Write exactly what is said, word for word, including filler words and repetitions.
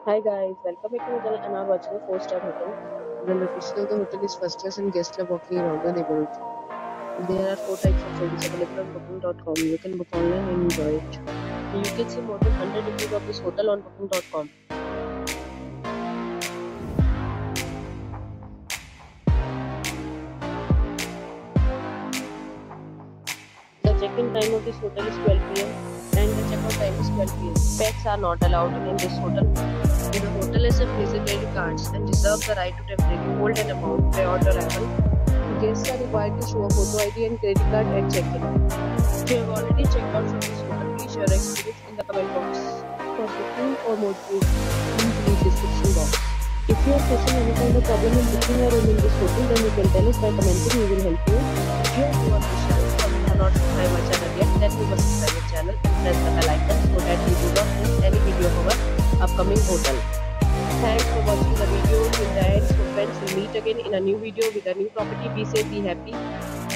Hi guys, welcome back to my channel and are watching a four star hotel. The location of the hotel is first class and guests love walking around the neighborhood. There are four types of rooms available on booking dot com. You can book online and enjoy it. You can see more than one hundred reviews of this hotel on booking dot com. The check-in time of this hotel is twelve p m and the check-out time is twelve p m Pets are not allowed in this hotel. The hotel accepts major credit cards and reserves the right to temporarily hold an amount prior to arrival. Guests are required to show a photo I D and credit card at check-in. If you have already checked out from this hotel, please share your experience in the comment box. For booking or more details, please read description box. If you are facing any kind of problem in booking a room in this hotel, then you can tell us by commenting. We will help you. If you are new on this channel or you have not subscribed my channel yet, then you must subscribe my channel and press the bell icon so that you do not miss any video of our upcoming hotel. Thanks for watching the video till the end. So friends, we'll meet again in a new video with a new property. Be safe, be happy.